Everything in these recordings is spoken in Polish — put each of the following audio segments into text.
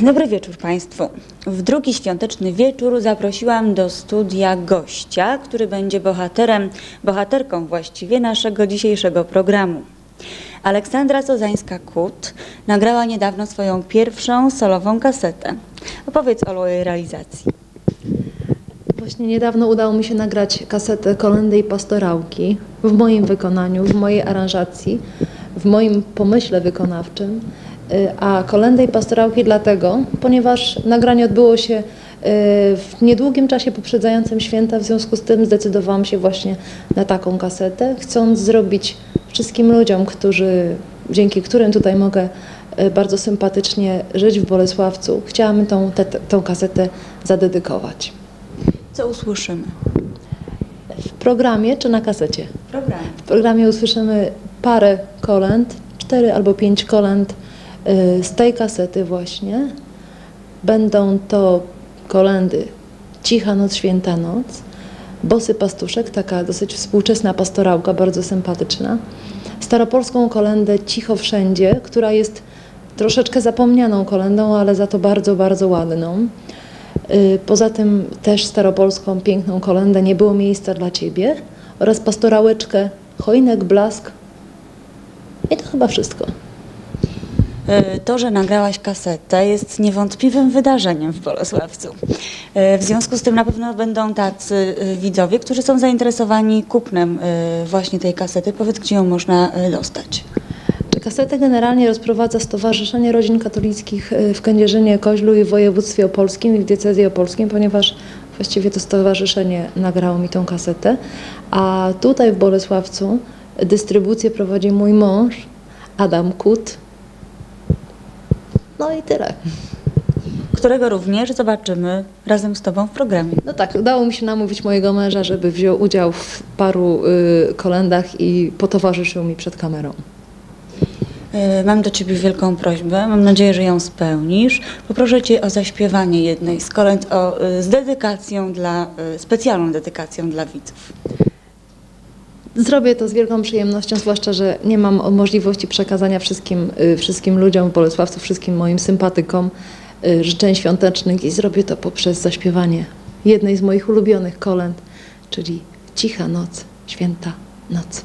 Dobry wieczór Państwu. W drugi świąteczny wieczór zaprosiłam do studia gościa, który będzie bohaterką właściwie naszego dzisiejszego programu. Aleksandra Sozańska-Kut nagrała niedawno swoją pierwszą solową kasetę. Opowiedz, Olu, o jej realizacji. Właśnie niedawno udało mi się nagrać kasetę Kolędy i pastorałki w moim wykonaniu, w mojej aranżacji, w moim pomyśle wykonawczym. A Kolędy i pastorałki dlatego, ponieważ nagranie odbyło się w niedługim czasie poprzedzającym święta, w związku z tym zdecydowałam się właśnie na taką kasetę, chcąc zrobić wszystkim ludziom, dzięki którym tutaj mogę bardzo sympatycznie żyć w Bolesławcu, chciałam tą kasetę zadedykować. Co usłyszymy? W programie czy na kasecie? W programie. W programie usłyszymy parę kolęd, 4 albo 5 kolęd z tej kasety właśnie. Będą to kolędy Cicha noc, święta noc, Bosy pastuszek, taka dosyć współczesna pastorałka, bardzo sympatyczna, staropolską kolędę Cicho wszędzie, która jest troszeczkę zapomnianą kolędą, ale za to bardzo, bardzo ładną. Poza tym też staropolską piękną kolędę Nie było miejsca dla Ciebie oraz pastorałeczkę Choinek blask. I to chyba wszystko. To, że nagrałaś kasetę, jest niewątpliwym wydarzeniem w Bolesławcu. W związku z tym na pewno będą tacy widzowie, którzy są zainteresowani kupnem właśnie tej kasety. Powiedz, gdzie ją można dostać. Kasetę generalnie rozprowadza Stowarzyszenie Rodzin Katolickich w Kędzierzynie-Koźlu i w województwie opolskim i w diecezji opolskiej, ponieważ właściwie to stowarzyszenie nagrało mi tą kasetę. A tutaj w Bolesławcu dystrybucję prowadzi mój mąż, Adam Kut. No i tyle. Którego również zobaczymy razem z Tobą w programie. No tak, udało mi się namówić mojego męża, żeby wziął udział w paru kolędach i potowarzyszył mi przed kamerą. Mam do Ciebie wielką prośbę, mam nadzieję, że ją spełnisz. Poproszę Cię o zaśpiewanie jednej z kolęd z dedykacją specjalną dedykacją dla widzów. Zrobię to z wielką przyjemnością, zwłaszcza, że nie mam możliwości przekazania wszystkim ludziom w Bolesławcu, wszystkim moim sympatykom życzeń świątecznych i zrobię to poprzez zaśpiewanie jednej z moich ulubionych kolęd, czyli Cicha noc, święta noc.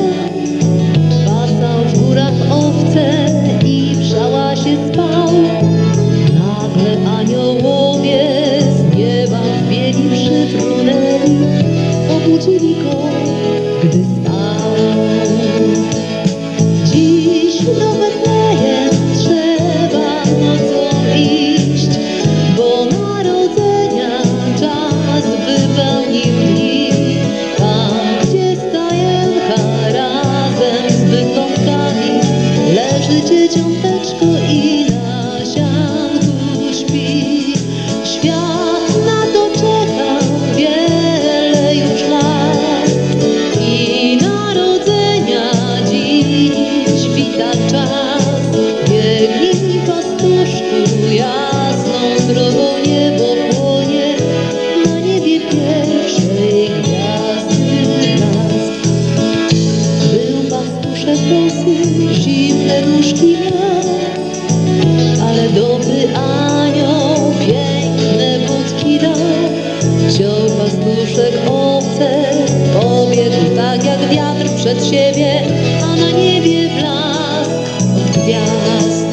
Pasał w górach owce i w szałasie spał. Nagle aniołowie z nieba wbieliwszy frunęli, obudzili go, gdy spał. Dziś do Betlejem trzeba nocą iść, bo narodzenia czas wypełnił dni. Tam, gdzie stajenka razem z wyklątkami leży dzieciąteczko i na sianku śpi. Świat na to czekał wiele już lat i narodzenia dziś wita czas. Biegnij, pastuszku, jasną drogą niebo płonie, na niebie pierwszej gwiazdy blask. Był pastuszek bosy, zimne nóżki miał, ale dobry anioł piękne budki dał. Wziął pastuszek owce, pobiegł tak jak wiatr przed siebie, a na niebie blask od gwiazd.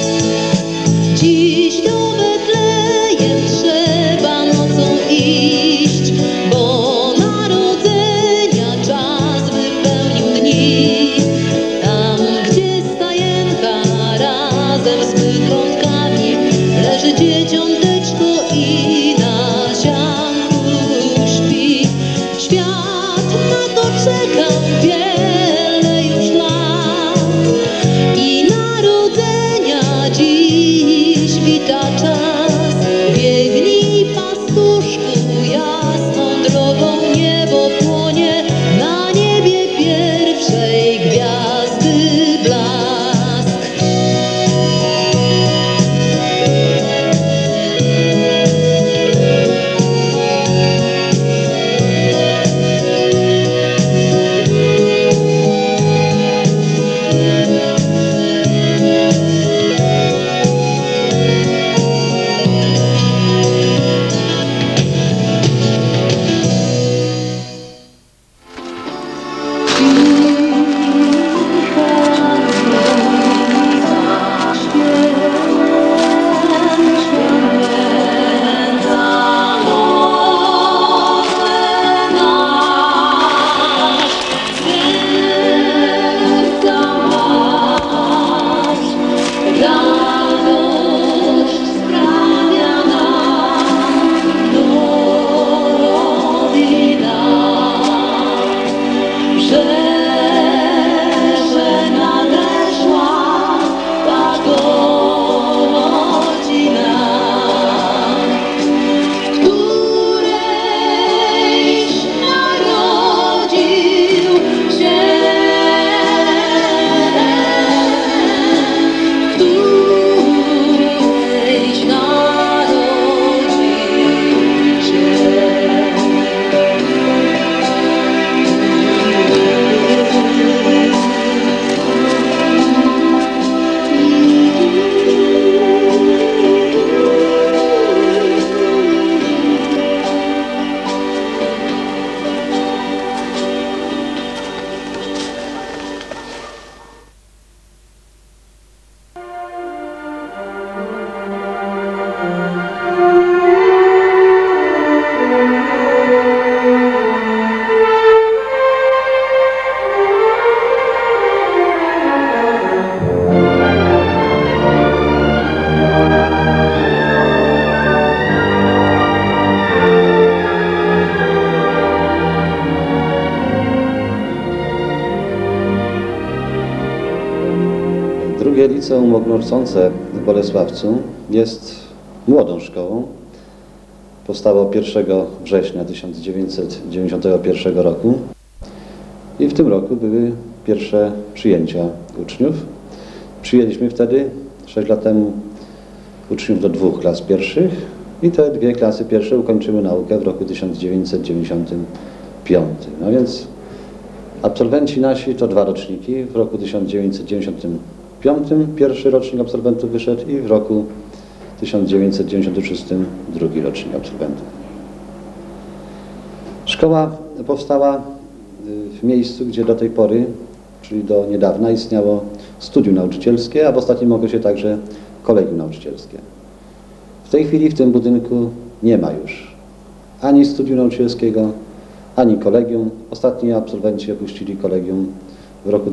Dziś do Betlejem trzeba nocą iść, bo narodzenia czas wypełnił dni. Tam, gdzie stajenka razem z wyklątkami leży dzieciąteczko i na sianku śpi. Świat na to czekał wiele już lat i narodzenia dziś wita czas. Biegnij, pastuszku, jasną drogą niebo płonie, na niebie pierwszej gwiazdy blask. Drugie liceum ogólnokształcące w Bolesławcu jest młodą szkołą. Powstało 1 września 1991 roku i w tym roku były pierwsze przyjęcia uczniów. Przyjęliśmy wtedy 6 lat temu uczniów do 2 klas pierwszych i te 2 klasy pierwsze ukończyły naukę w roku 1995. No więc absolwenci nasi to 2 roczniki. W roku 1995 pierwszy rocznik absolwentów wyszedł i w roku 1996 drugi rocznik absolwentów. Szkoła powstała w miejscu, gdzie do tej pory, czyli do niedawna, istniało studium nauczycielskie, a w ostatnim okresie także kolegium nauczycielskie. W tej chwili w tym budynku nie ma już ani studium nauczycielskiego, ani kolegium. Ostatni absolwenci opuścili kolegium w roku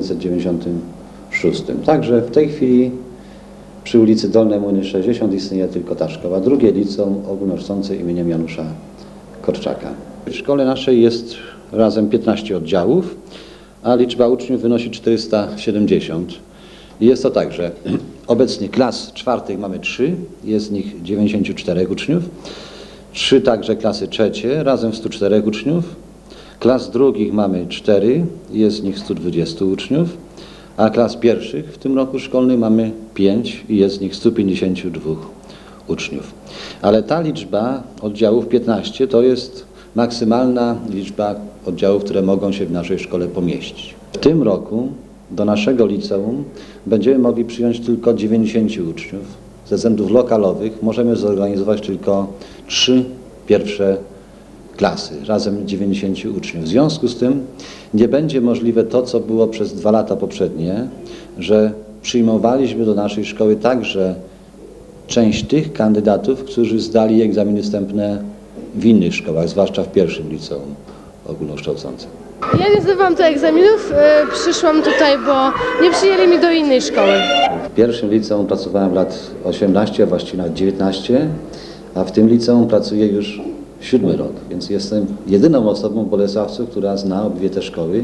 1996. Także w tej chwili przy ulicy Dolne Młyny 60 istnieje tylko ta szkoła. Drugie liceum ogólnokształcące imieniem Janusza Korczaka. W szkole naszej jest razem 15 oddziałów, a liczba uczniów wynosi 470. I jest to tak, że obecnie klas czwartych mamy 3, jest z nich 94 uczniów, 3 także klasy trzecie, razem 104 uczniów, klas drugich mamy 4, jest z nich 120 uczniów, a klas pierwszych w tym roku szkolnym mamy 5 i jest z nich 152 uczniów. Ale ta liczba oddziałów 15 to jest maksymalna liczba oddziałów, które mogą się w naszej szkole pomieścić. W tym roku do naszego liceum będziemy mogli przyjąć tylko 90 uczniów. Ze względów lokalowych możemy zorganizować tylko 3 pierwsze klasy, razem 90 uczniów. W związku z tym nie będzie możliwe to, co było przez 2 lata poprzednie, że przyjmowaliśmy do naszej szkoły także część tych kandydatów, którzy zdali egzaminy wstępne w innych szkołach, zwłaszcza w pierwszym liceum ogólnokształcącym. Ja nie zdawałam tu egzaminów, przyszłam tutaj, bo nie przyjęli mi do innej szkoły. W pierwszym liceum pracowałem lat 18, a właściwie nawet 19, a w tym liceum pracuję już 7 rok, więc jestem jedyną osobą w Bolesławcu, która zna obydwie te szkoły.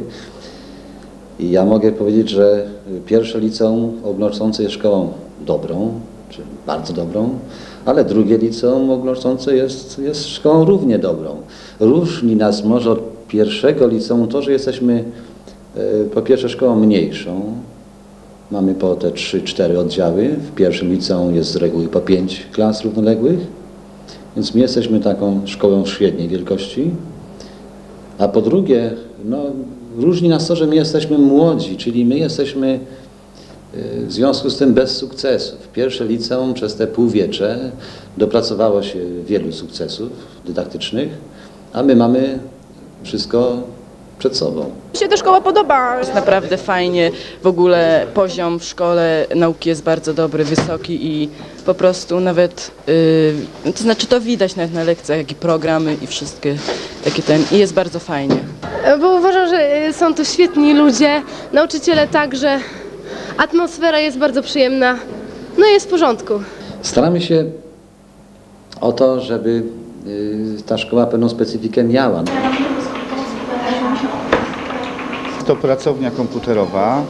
I ja mogę powiedzieć, że pierwsze liceum ogólnokształcące jest szkołą dobrą, czy bardzo dobrą, ale drugie liceum ogólnokształcące jest szkołą równie dobrą. Różni nas może od pierwszego liceum to, że jesteśmy po pierwsze szkołą mniejszą, mamy po te 3-4 oddziały, w pierwszym liceum jest z reguły po 5 klas równoległych, więc my jesteśmy taką szkołą średniej wielkości, a po drugie, no, różni nas to, że my jesteśmy młodzi, czyli my jesteśmy w związku z tym bez sukcesów. Pierwsze liceum przez te półwiecze dopracowało się wielu sukcesów dydaktycznych, a my mamy wszystko przed sobą. Mi się ta szkoła podoba. Jest naprawdę fajnie, w ogóle poziom w szkole nauki jest bardzo dobry, wysoki i po prostu nawet, to znaczy to widać nawet na lekcjach, jak i programy i wszystkie takie i jest bardzo fajnie. Bo uważam, że są tu świetni ludzie, nauczyciele także, atmosfera jest bardzo przyjemna, no i jest w porządku. Staramy się o to, żeby ta szkoła pewną specyfikę miała. To pracownia komputerowa,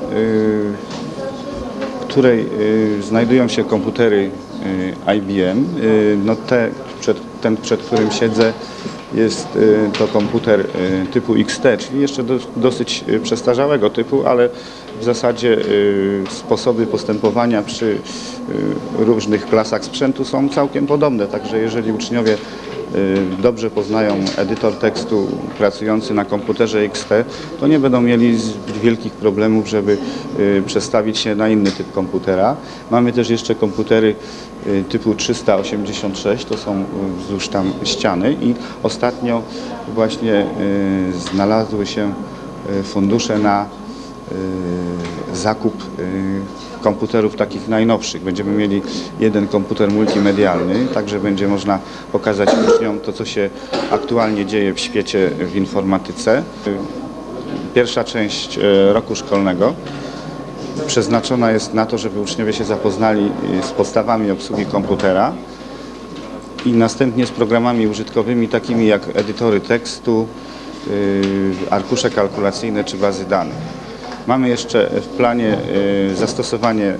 w której znajdują się komputery IBM. No ten, przed którym siedzę, jest to komputer typu XT, czyli jeszcze dosyć przestarzałego typu, ale w zasadzie sposoby postępowania przy różnych klasach sprzętu są całkiem podobne, także jeżeli uczniowie dobrze poznają edytor tekstu pracujący na komputerze XT, to nie będą mieli zbyt wielkich problemów, żeby przestawić się na inny typ komputera. Mamy też jeszcze komputery typu 386, to są wzdłuż tam ściany i ostatnio właśnie znalazły się fundusze na zakup komputerów takich najnowszych. Będziemy mieli jeden komputer multimedialny, także będzie można pokazać uczniom to, co się aktualnie dzieje w świecie w informatyce. Pierwsza część roku szkolnego przeznaczona jest na to, żeby uczniowie się zapoznali z podstawami obsługi komputera i następnie z programami użytkowymi takimi jak edytory tekstu, arkusze kalkulacyjne czy bazy danych. Mamy jeszcze w planie zastosowanie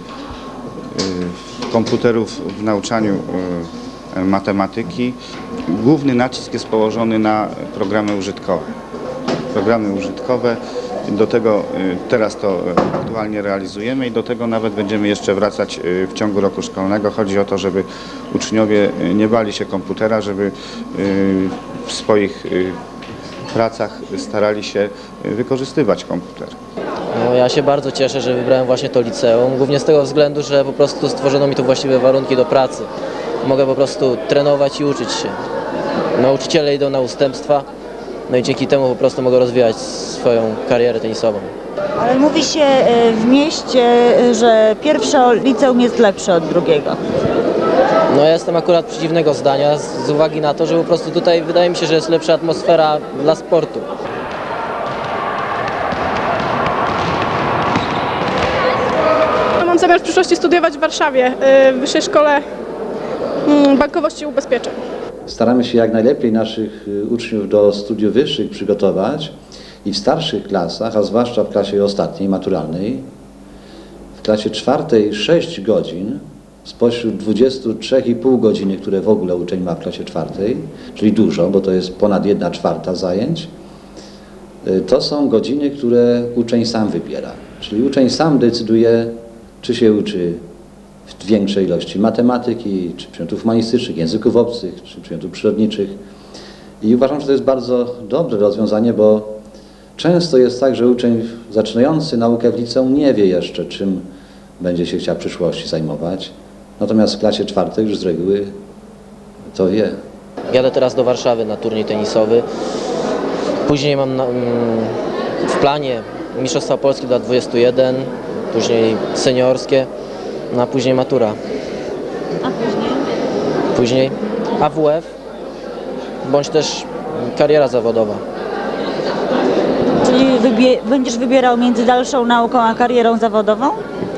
komputerów w nauczaniu matematyki. Główny nacisk jest położony na programy użytkowe. Programy użytkowe, do tego teraz to aktualnie realizujemy i do tego nawet będziemy jeszcze wracać w ciągu roku szkolnego. Chodzi o to, żeby uczniowie nie bali się komputera, żeby w swoich pracach starali się wykorzystywać komputer. No, ja się bardzo cieszę, że wybrałem właśnie to liceum, głównie z tego względu, że po prostu stworzono mi tu właściwe warunki do pracy. Mogę po prostu trenować i uczyć się. Nauczyciele idą na ustępstwa no i dzięki temu po prostu mogę rozwijać swoją karierę tenisową. Ale mówi się w mieście, że pierwsze liceum jest lepsze od drugiego. No ja jestem akurat przeciwnego zdania z uwagi na to, że po prostu tutaj wydaje mi się, że jest lepsza atmosfera dla sportu. Mam zamiar w przyszłości studiować w Warszawie, w Wyższej Szkole Bankowości i Ubezpieczeń. Staramy się jak najlepiej naszych uczniów do studiów wyższych przygotować i w starszych klasach, a zwłaszcza w klasie ostatniej, maturalnej, w klasie czwartej 6 godzin spośród 23,5 godziny, które w ogóle uczeń ma w klasie czwartej, czyli dużo, bo to jest ponad 1/4 zajęć, to są godziny, które uczeń sam wybiera. Czyli uczeń sam decyduje, czy się uczy w większej ilości matematyki, czy przedmiotów humanistycznych, języków obcych, czy przedmiotów przyrodniczych. I uważam, że to jest bardzo dobre rozwiązanie, bo często jest tak, że uczeń zaczynający naukę w liceum nie wie jeszcze, czym będzie się chciał w przyszłości zajmować. Natomiast w klasie czwartej już z reguły to wie. Jadę teraz do Warszawy na turniej tenisowy. Później mam w planie Mistrzostwa Polski dla 21, później seniorskie, no a później matura. A później? Później AWF, bądź też kariera zawodowa. Czyli będziesz wybierał między dalszą nauką a karierą zawodową?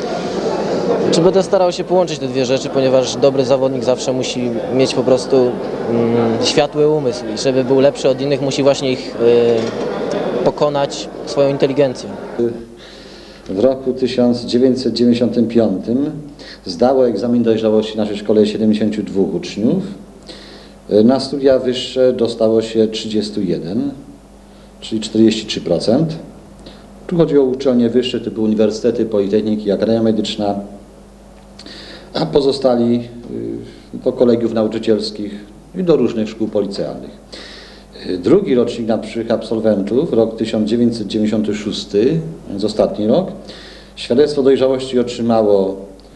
Czy będę starał się połączyć te dwie rzeczy, ponieważ dobry zawodnik zawsze musi mieć po prostu światły umysł i żeby był lepszy od innych, musi właśnie ich pokonać swoją inteligencją. W roku 1995 zdało egzamin dojrzałości w naszej szkole 72 uczniów. Na studia wyższe dostało się 31, czyli 43%. Tu chodzi o uczelnie wyższe typu uniwersytety, politechniki, Akademia Medyczna, a pozostali do kolegiów nauczycielskich i do różnych szkół policealnych. Drugi rocznik naszych absolwentów, rok 1996, więc ostatni rok, świadectwo dojrzałości otrzymało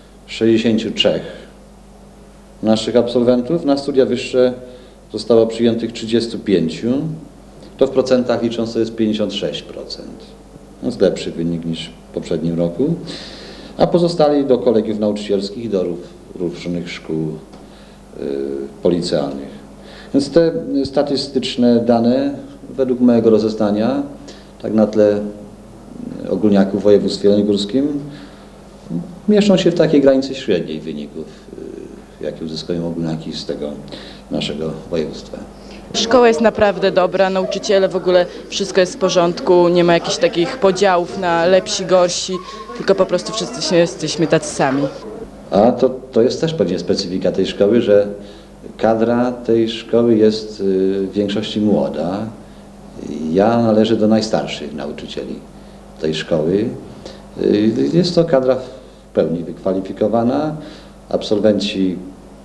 63 naszych absolwentów. Na studia wyższe zostało przyjętych 35, to w procentach licząc to jest 56%. Jest lepszy wynik niż w poprzednim roku. A pozostali do kolegiów nauczycielskich i do różnych szkół policealnych. Więc te statystyczne dane, według mojego rozeznania, tak na tle ogólniaków w województwie jeleniogórskim, mieszczą się w takiej granicy średniej wyników, jakie uzyskują ogólniaki z tego naszego województwa. Szkoła jest naprawdę dobra, nauczyciele w ogóle wszystko jest w porządku, nie ma jakichś takich podziałów na lepsi, gorsi, tylko po prostu wszyscy jesteśmy tacy sami. A to jest też pewnie specyfika tej szkoły, że kadra tej szkoły jest w większości młoda. Ja należę do najstarszych nauczycieli tej szkoły. Jest to kadra w pełni wykwalifikowana, absolwenci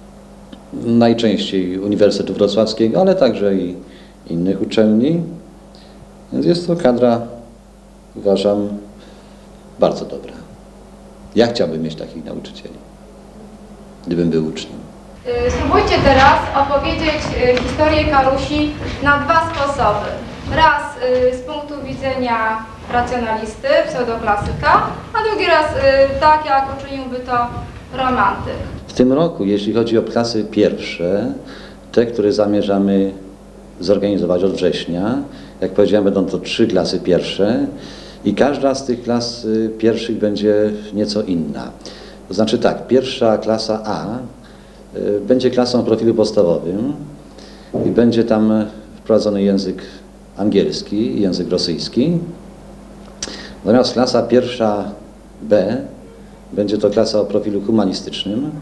najczęściej Uniwersytetu Wrocławskiego, ale także i innych uczelni. Więc jest to kadra, uważam, bardzo dobra. Ja chciałbym mieć takich nauczycieli, gdybym był uczniem. Spróbujcie teraz opowiedzieć historię Karusi na dwa sposoby. Raz z punktu widzenia racjonalisty, pseudoklasyka, a drugi raz tak, jak uczyniłby to romantyk. W tym roku, jeśli chodzi o klasy pierwsze, te, które zamierzamy zorganizować od września, jak powiedziałem, będą to 3 klasy pierwsze i każda z tych klas pierwszych będzie nieco inna. To znaczy tak, pierwsza klasa A będzie klasą o profilu podstawowym i będzie tam wprowadzony język angielski i język rosyjski. Natomiast klasa pierwsza B będzie to klasa o profilu humanistycznym.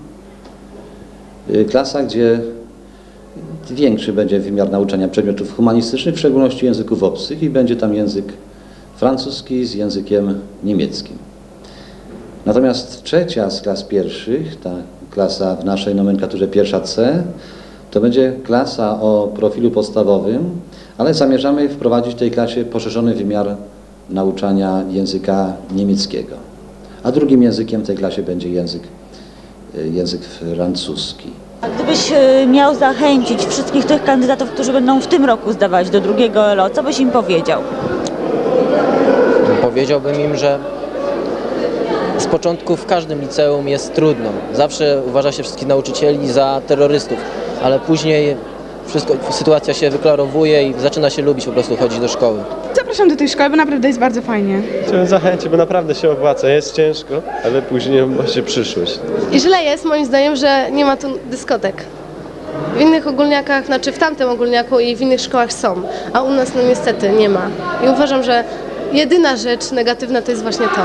Klasa, gdzie większy będzie wymiar nauczania przedmiotów humanistycznych, w szczególności języków obcych i będzie tam język francuski z językiem niemieckim. Natomiast trzecia z klas pierwszych, ta klasa w naszej nomenklaturze pierwsza C, to będzie klasa o profilu podstawowym, ale zamierzamy wprowadzić w tej klasie poszerzony wymiar nauczania języka niemieckiego. A drugim językiem w tej klasie będzie język francuski. A gdybyś miał zachęcić wszystkich tych kandydatów, którzy będą w tym roku zdawać do drugiego ELO, co byś im powiedział? Powiedziałbym im, że z początku w każdym liceum jest trudno. Zawsze uważa się wszystkich nauczycieli za terrorystów, ale później sytuacja się wyklarowuje i zaczyna się lubić po prostu chodzić do szkoły. Zapraszam do tej szkoły, bo naprawdę jest bardzo fajnie. Chciałbym zachęcić, bo naprawdę się opłaca. Jest ciężko, ale później będzie przyszłość. I źle jest moim zdaniem, że nie ma tu dyskotek. W innych ogólniakach, znaczy w tamtym ogólniaku i w innych szkołach są, a u nas no niestety nie ma. I uważam, że jedyna rzecz negatywna to jest właśnie to.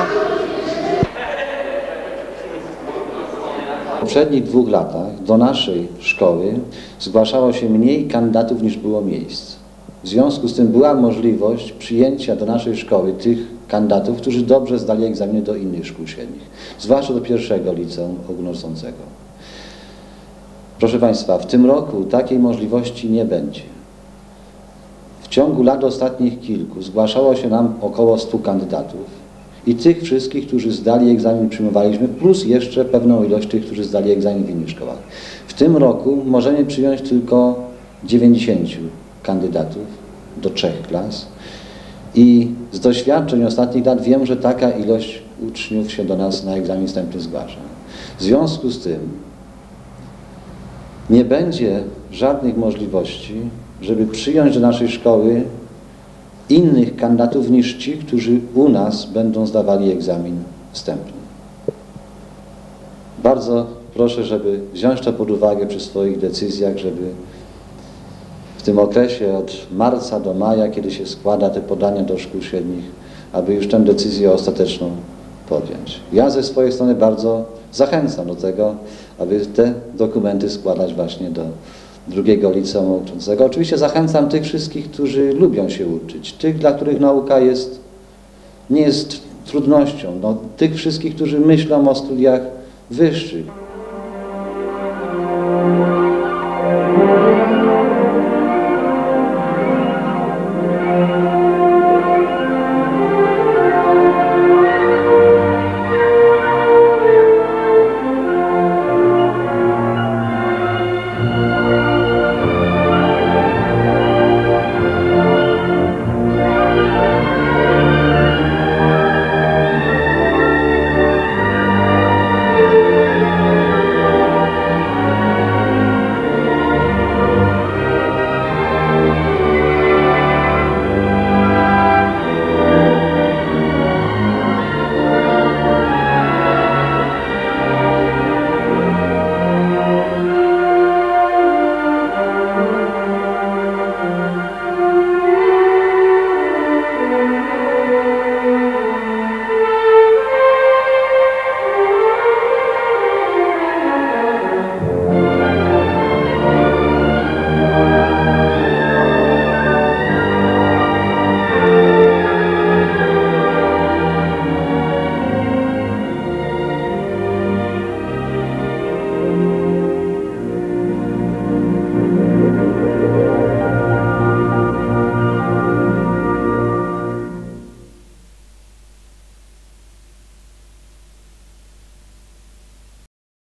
W poprzednich 2 latach do naszej szkoły zgłaszało się mniej kandydatów niż było miejsc. W związku z tym była możliwość przyjęcia do naszej szkoły tych kandydatów, którzy dobrze zdali egzaminy do innych szkół średnich, zwłaszcza do pierwszego liceum ogólnokształcącego. Proszę Państwa, w tym roku takiej możliwości nie będzie. W ciągu lat ostatnich kilku zgłaszało się nam około 100 kandydatów i tych wszystkich, którzy zdali egzamin, przyjmowaliśmy, plus jeszcze pewną ilość tych, którzy zdali egzamin w innych szkołach. W tym roku możemy przyjąć tylko 90 kandydatów do 3 klas i z doświadczeń ostatnich lat wiem, że taka ilość uczniów się do nas na egzamin wstępny zgłasza. W związku z tym nie będzie żadnych możliwości, żeby przyjąć do naszej szkoły innych kandydatów niż ci, którzy u nas będą zdawali egzamin wstępny. Bardzo proszę, żeby wziąć to pod uwagę przy swoich decyzjach, żeby w tym okresie od marca do maja, kiedy się składa te podania do szkół średnich, aby już tę decyzję ostateczną podjąć. Ja ze swojej strony bardzo zachęcam do tego, aby te dokumenty składać właśnie do drugiego liceum ogólnokształcącego. Oczywiście zachęcam tych wszystkich, którzy lubią się uczyć, tych, dla których nauka nie jest trudnością, tych wszystkich, którzy myślą o studiach wyższych.